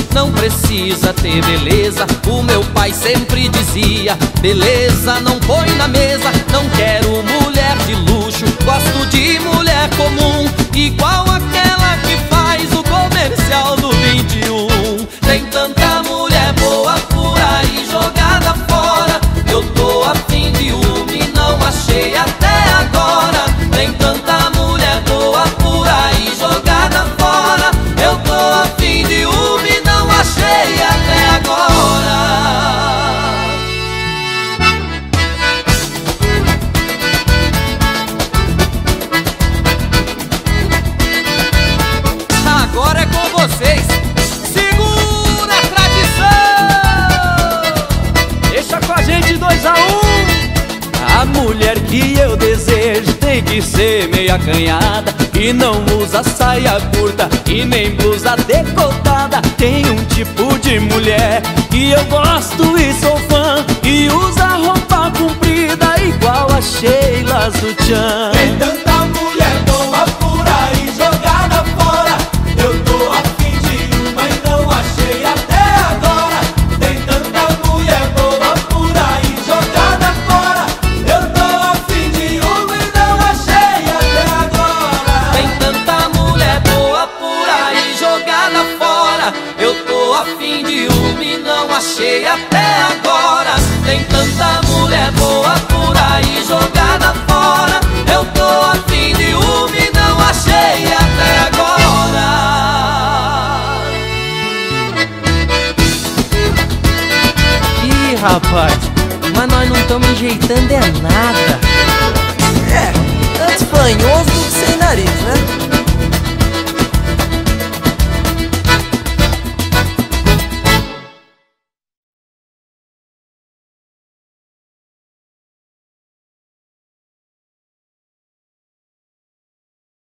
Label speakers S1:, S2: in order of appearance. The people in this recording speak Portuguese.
S1: não precisa ter beleza. O meu pai sempre dizia: beleza não põe na mesa. Não quero mulher de luxo, gosto de mulher comum, igual aquela que faz o comercial do 21. Tem tanta mulher boa por aí jogada fora, eu tô a fim de uma e não achei até agora. Tem tanta mulher boa por aí jogada fora, eu tô a fim de uma e não achei até agora. Agora é com vocês. Segura a tradição.
S2: Deixa com a gente 2 a 1.
S1: A mulher que eu desejo tem que ser meio acanhada, e não usa saia curta e nem blusa decotada. Tem um tipo de mulher que eu gosto e sou fã, e usa roupa comprida igual a Sheila Sutiã.
S3: Tem tanta mulher boa por aí jogada fora, eu tô a fim de uma e não achei até agora. Tem tanta mulher boa por aí jogada fora, eu tô a fim de uma e não achei até agora.
S1: Tem tanta mulher boa por aí jogada fora, eu tô a fim de uma e não achei até agora. Tem tanta mulher boa por aí jogada fora, eu tô a fim de uma e não achei até agora. Ih, rapaz, mas nós não estamos enjeitando é nada.
S4: Antes fanhoso do que sem nariz, né?